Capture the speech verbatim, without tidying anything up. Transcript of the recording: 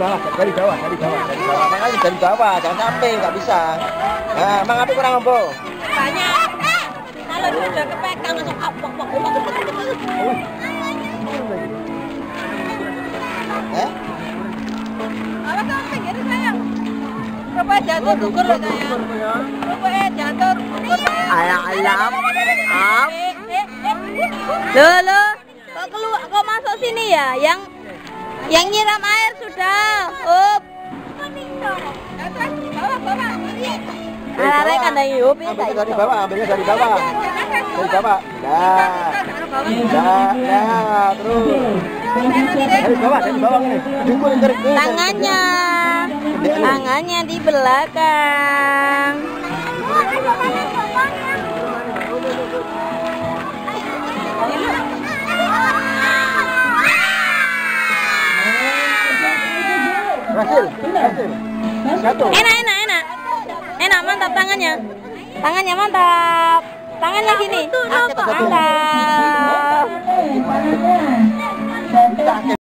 bawah, dari bawah, dari bawah, dari bawah. Makanya dari bawah, jangan sampai, nggak bisa. Nah, Mang Api kurang ombo. Banyak. Kalau dia udah kepegang langsung apok pok pok. Eh? Apa kamu pinggir sayang? Rupanya jatuh gugur loh sayang. Rupanya jatuh gugur. Alah alam. Am. Loh loh. Kok keluar? Kok masuk sini ya? Yang yang nyiram air sudah. Up. Bawa bawa. Arek kan dari up ini. Ambilnya dari bawah, ambilnya dari bawah. Dari bawah. Dah. Dah, dah, terus. Dari bawah, dari bawah ini. Dukun dari Tangannya. Tangannya di belakang. Berhasil, berhasil. Satu. Enak enak enak. Enak mantap tangannya. Tangannya mantap. Tangannya gini. Mantap.